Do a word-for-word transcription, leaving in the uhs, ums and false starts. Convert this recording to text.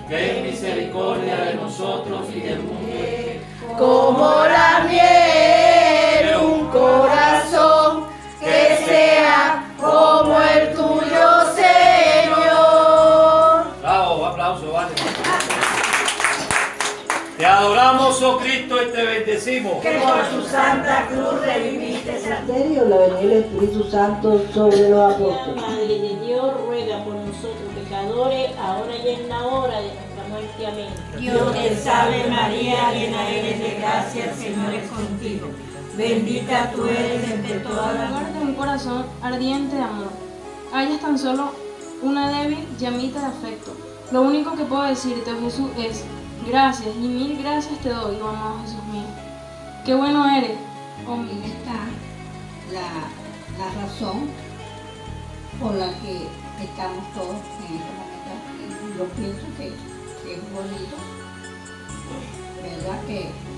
ten misericordia de nosotros y del mundo. Como la miel, un corazón que sea como el tuyo, Señor. Bravo, aplauso, vale. Te adoramos, oh Cristo, y te bendecimos. Que por su santa cruz reviviste esa Misterio, la venida del Espíritu Santo sobre los apóstoles. Madre de Dios, ruega por nosotros pecadores, ahora y en la hora de nuestra muerte. Amén. Dios te salve María, llena eres de gracia, el Señor es contigo. Bendita tú eres entre todas las lugar de un corazón ardiente de amor. Hallas tan solo una débil llamita de afecto. Lo único que puedo decirte, oh Jesús, es gracias y mil gracias te doy, oh amado Jesús mío. Qué bueno eres, oh mi Ahí está la, la razón por la que estamos todos en este momento aquí. Yo pienso que, que es bonito, ¿verdad? Que